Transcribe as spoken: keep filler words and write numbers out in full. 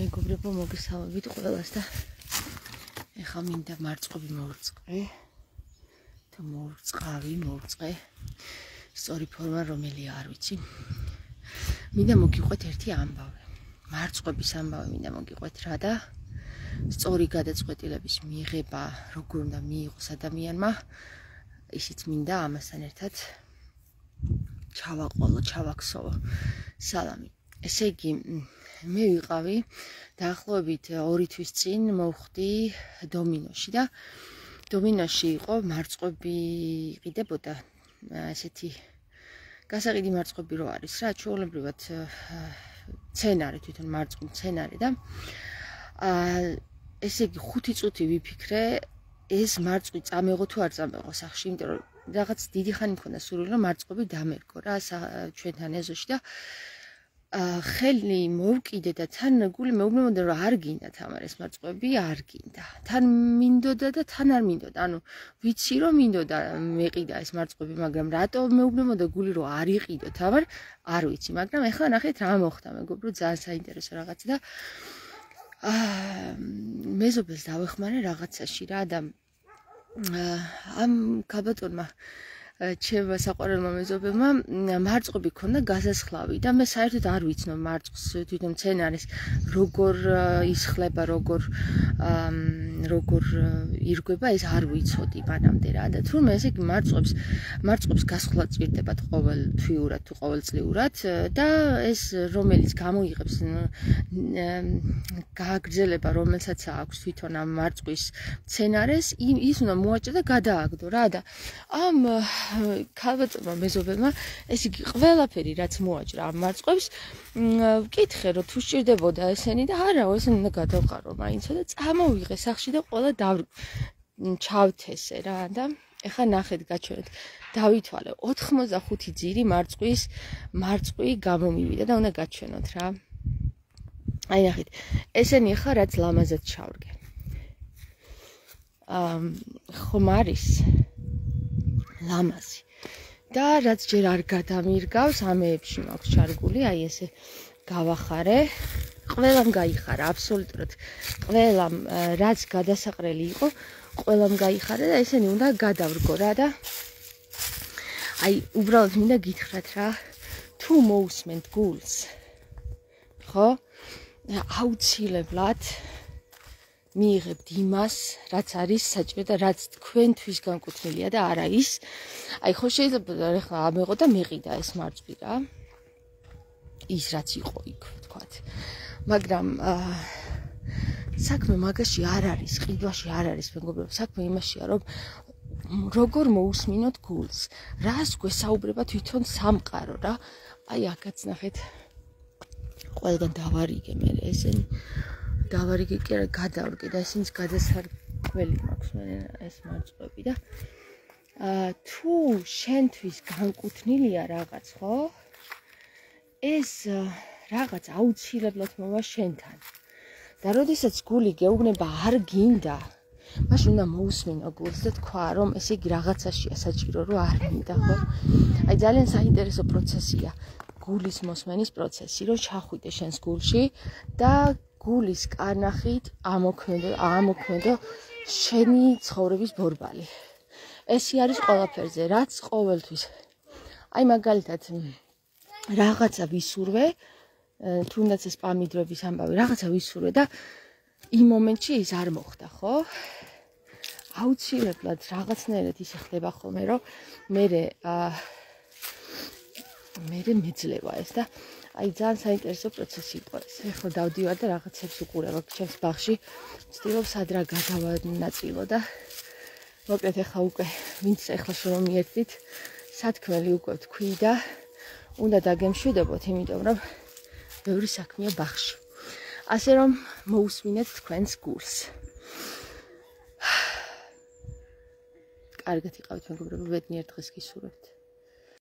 მეგობრებო, მოგესალმებით ყველას და ეხლა მინდა მარწყობი მოვრწყე და მოვრწყავი, მოვრწყე სწორი ფორმა რომელია არ ვიცი. მინდა მოგიყვეთ ერთი ამბავი. მარწყობის ამბავი მინდა მოგიყვეთ რა და სწორი გადაწყვეტილების მიღება როგორ უნდა მიიღოს ადამიანმა, ისიც მინდა ამასთან ერთად ჩავაყოლო, ჩავაქსოვო. სალამი. ესე იგი, მე ვიყავი დაახლოებით ორი თვის წინ მოვხდი დომინოში და დომინოში იყო მარწყობი იყიდებოდა ესეთი გასაყიდი მარწყობი რო არის რა, ჩვეულებრივად სცენარი, თვითონ მარწყობი სცენარი და ესე იგი ხუთი წუთი ვიფიქრე ეს მარწყობი წამეღო თუ არ წამეღო სახში, იმიტომ რომ რაღაც დიდი ხანი მქონდა სურვილი რომ მარწყობი დამერგო რა ჩვენთან ეზოში და ხელი მოვკიდე და თან გული მეუბნებოდა რომ არ გინდა თამარ ეს მარწყობი არ გინდა. თან მინდოდა და თან არ მინდოდა. ანუ ვიცი რომ მინდოდა მეყიდა ეს მარწყობი, მაგრამ რატო მეუბნებოდა გული რომ არ იყიდო თამარ, არ ვიცი, მაგრამ ეხლა ნახეთ რა მოხდა მეგობრო, ძალიან საინტერესო რაღაცა და აა მეზობელს დავეხმარე რაღაცაში რა და ამ ქალბატონმა ჩემმა საყვარელმა მეზობელმა მარწყობი ქონდა გასასხლავი და მე საერთოდ არ ვიცნობ მარწყს თვითონ სცენარის როგორ ისხლება, როგორ როგორ ირგვება, ეს არ ვიცოდი მანამდე რა და თურმე ესე იგი მარწყობს მარწყობს გასხლა ჭირდებათ ყოველთვიურად თუ ყოველწლიურად და ეს რომელიც გამოიღებს გააგრძელება რომელსაც აქვს თვითონ ამ მარწყვის სცენარეს, ის უნდა მოაჭრა და გადააგდო რა და ამ ქალბატონმა მეზობელმა ეს იგი ყველაფერი რაც მოაჭრა ამ მარწყობს ვკითხე რომ თუ სჭირდებოდა ესენი და არაო ესენი უნდა გადავყარო მაინცო და წამოვიღე სახში და ყველა ჩავთესე რა და ეხლა ნახეთ გაჩვენეთ დავითვალე ოთხმოცდახუთი ძირი მარწყვის მარწყვი გამომივიდა და უნდა გაჩვენოთ რა აი ნახეთ ესენი ახლა რაც ლამაზად ჩავრგე აა ხომ არის ლამაზი და რაც ჯერ არ გადამირგავს ამეებში მაქვს ჩარგული, აი ესე გავახარე, ყველამ გაიხარა, აბსოლუტურად ყველამ რაც გადასაყრელი იყო, ყველამ გაიხარა და ესენი უნდა გადავრგო რა და აი უბრალოდ მინდა გითხრათ რა, თუ მოусმენთ გულს, ხო? აუცილებლად მიიღებთ იმას, რაც არის საჭირო და რაც თქვენთვის განკუთვნილია და არა ის. აი ხო შეიძლება ახლა ამეღო და მეყიდა ეს მარწყვი რა. ის რაც იყო იქ, ვთქვათ. მაგრამ საქმე მაგაში არ არის, ყიდვაში არ არის, მეგობრებო, საქმე იმაშია, რომ როგორ მოусმინოთ გულს. რას გვესაუბრება თვითონ სამყარო რა. აი აქაც ნახეთ. ყველგან დავარიგე მე ესენი დავარიგე კი არა გადავრგე და ესეც გადასარკველი მაქვს მე ეს მარწყობი და აა თუ შენთვის განკუთვნილია რაღაც ხო ეს რაღაც აუცილებლად მოვა შენთან და როდესაც გული გეუბნება არ გინდა მაშინ უნდა მოусმინო გულს და თქვა რომ ესე იგი რაღაცაშია საჭირო რომ არ მინდა ხო აი ძალიან საინტერესო პროცესია გულის მოსმენის პროცესი რომ ჩახვიდე შენს გულში და გულის კარნახით ამოქმედო ამოქმედო შენი ცხოვრების ბორბალი. ესე არის ყველაფერზე, რაც ყოველთვის. აი მაგალითად რაღაცა ვისურვე, თუნდაც ეს პამიდრების ამბავი, რაღაცა ვისურვე და იმ მომენტში ის არ მოხდა, ხო? აუცილებლად რაღაცნაირად ისე ხდება ხოლმე, რომ მე მე მეძლევა ეს და აი ძალიან საინტერესო პროცესი იყო ეს. ეხლა დავდივარ და რაღაცებს უყურებ ჩემს ბაღში. ვცდილობ სად რა გადავანაწილო და მოკლედ ეხლა უკვე ვინც ეხლა შენ მიერთდით, სათქმელი უკვე თქვი და უნდა დაგემშვიდობოთ, იმიტომ რომ ბევრი საქმეა ბაღში. ასე რომ მოусმინეთ თქვენს გულს. კარგად იყავით მეგობრებო, ბედნიერ დღეს გისურვებთ.